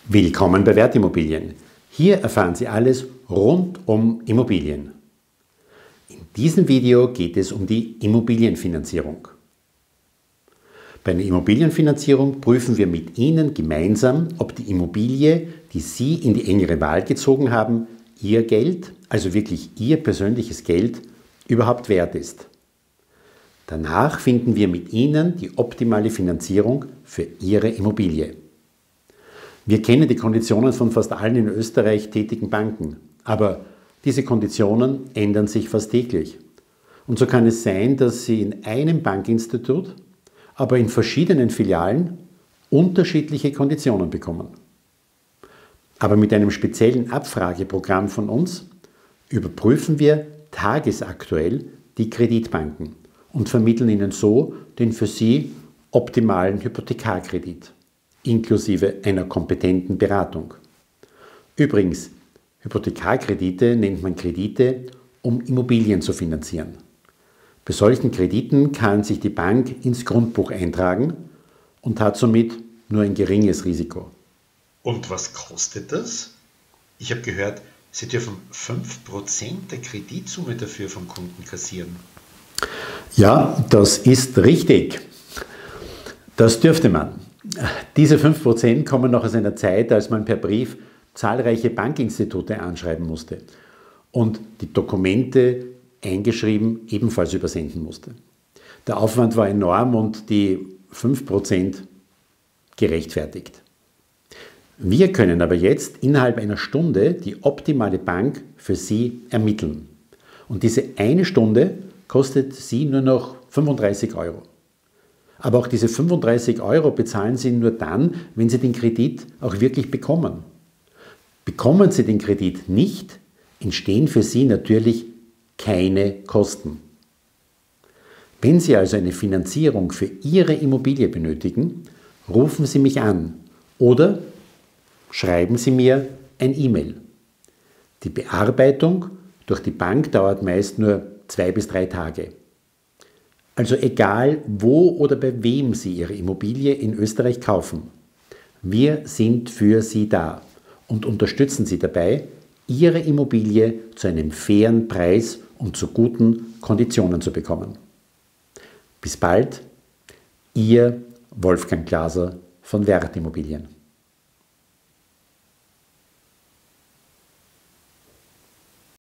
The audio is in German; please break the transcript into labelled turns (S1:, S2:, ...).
S1: Willkommen bei Wertimmobilien. Hier erfahren Sie alles rund um Immobilien. In diesem Video geht es um die Immobilienfinanzierung. Bei einer Immobilienfinanzierung prüfen wir mit Ihnen gemeinsam, ob die Immobilie, die Sie in die engere Wahl gezogen haben, Ihr Geld, also wirklich Ihr persönliches Geld, überhaupt wert ist. Danach finden wir mit Ihnen die optimale Finanzierung für Ihre Immobilie. Wir kennen die Konditionen von fast allen in Österreich tätigen Banken, aber diese Konditionen ändern sich fast täglich. Und so kann es sein, dass Sie in einem Bankinstitut, aber in verschiedenen Filialen unterschiedliche Konditionen bekommen. Aber mit einem speziellen Abfrageprogramm von uns überprüfen wir tagesaktuell die Kreditbanken und vermitteln Ihnen so den für Sie optimalen Hypothekarkredit, inklusive einer kompetenten Beratung. Übrigens, Hypothekarkredite nennt man Kredite, um Immobilien zu finanzieren. Bei solchen Krediten kann sich die Bank ins Grundbuch eintragen und hat somit nur ein geringes Risiko.
S2: Und was kostet das? Ich habe gehört, Sie dürfen 5% der Kreditsumme dafür vom Kunden kassieren.
S1: Ja, das ist richtig. Das dürfte man. Diese 5% kommen noch aus einer Zeit, als man per Brief zahlreiche Bankinstitute anschreiben musste und die Dokumente eingeschrieben ebenfalls übersenden musste. Der Aufwand war enorm und die 5% gerechtfertigt. Wir können aber jetzt innerhalb einer Stunde die optimale Bank für Sie ermitteln. Und diese eine Stunde kostet Sie nur noch 35 Euro. Aber auch diese 35 Euro bezahlen Sie nur dann, wenn Sie den Kredit auch wirklich bekommen. Bekommen Sie den Kredit nicht, entstehen für Sie natürlich keine Kosten. Wenn Sie also eine Finanzierung für Ihre Immobilie benötigen, rufen Sie mich an oder schreiben Sie mir ein E-Mail. Die Bearbeitung durch die Bank dauert meist nur 2 bis 3 Tage. Also egal, wo oder bei wem Sie Ihre Immobilie in Österreich kaufen, wir sind für Sie da und unterstützen Sie dabei, Ihre Immobilie zu einem fairen Preis und zu guten Konditionen zu bekommen. Bis bald, Ihr Wolfgang Glaser von Wertimmobilien.